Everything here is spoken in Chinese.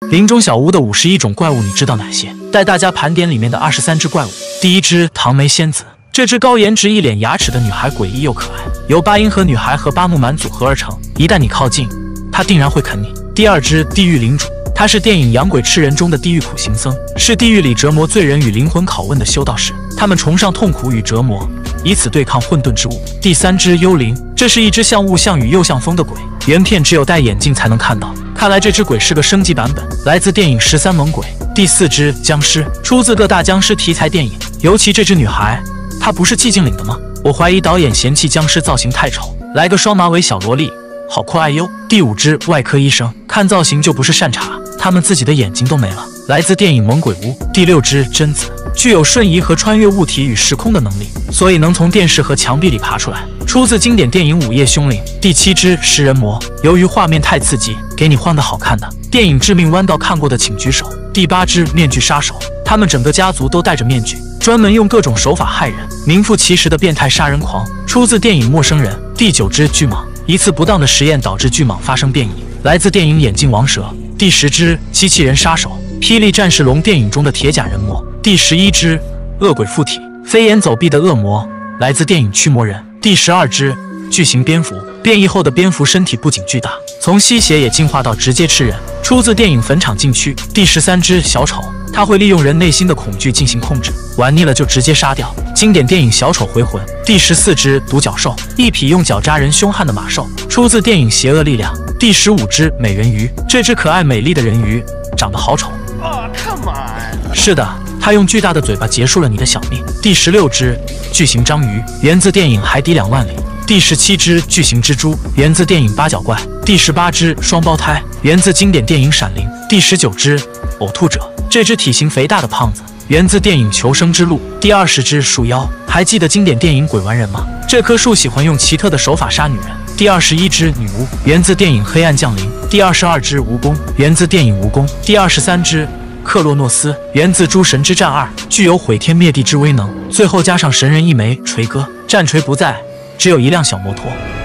林中小屋的51种怪物，你知道哪些？带大家盘点里面的23只怪物。第一只唐梅仙子，这只高颜值、一脸牙齿的女孩诡异又可爱，由八银河女孩和八木蛮组合而成，一旦你靠近，她定然会啃你。第二只地狱领主，他是电影《养鬼吃人》中的地狱苦行僧，是地狱里折磨罪人与灵魂拷问的修道士。他们崇尚痛苦与折磨，以此对抗混沌之物。第三只幽灵，这是一只像雾像雨又像风的鬼，原片只有戴眼镜才能看到，看来这只鬼是个升级版本，来自电影《13猛鬼》。第四只僵尸，出自各大僵尸题材电影，尤其这只女孩，她不是寂静岭的吗？我怀疑导演嫌弃僵尸造型太丑，来个双马尾小萝莉，好酷爱哟。第五只外科医生，看造型就不是善茬，他们自己的眼睛都没了，来自电影《猛鬼屋》。第六只贞子，具有瞬移和穿越物体与时空的能力，所以能从电视和墙壁里爬出来，出自经典电影《午夜凶铃》。第七只食人魔，由于画面太刺激，给你换个好看的。电影《致命弯道》看过的请举手。第八只面具杀手，他们整个家族都戴着面具，专门用各种手法害人，名副其实的变态杀人狂，出自电影《陌生人》。第九只巨蟒，一次不当的实验导致巨蟒发生变异，来自电影《眼镜王蛇》。第10只机器人杀手，霹雳战士龙电影中的铁甲人魔。第11只恶鬼附体，飞檐走壁的恶魔，来自电影《驱魔人》。第12只巨型蝙蝠，变异后的蝙蝠身体不仅巨大，从吸血也进化到直接吃人，出自电影《坟场禁区》。第13只小丑，他会利用人内心的恐惧进行控制，玩腻了就直接杀掉，经典电影《小丑回魂》。第14只独角兽，一匹用脚扎人凶悍的马兽，出自电影《邪恶力量》。第15只美人鱼，这只可爱美丽的人鱼长得好丑。Come on！ 是的，它用巨大的嘴巴结束了你的小命。第16只巨型章鱼，源自电影《海底2万里》。第17只巨型蜘蛛，源自电影《八角怪》。第18只双胞胎，源自经典电影《闪灵》。第19只呕吐者，这只体型肥大的胖子，源自电影《求生之路》。第20只树妖，还记得经典电影《鬼玩人》吗？这棵树喜欢用奇特的手法杀女人。第21只女巫，源自电影《黑暗降临》。第22只蜈蚣，源自电影《蜈蚣》。第23只克洛诺斯，源自《诸神之战2》，具有毁天灭地之威能。最后加上神人一枚锤哥，战锤不在，只有一辆小摩托。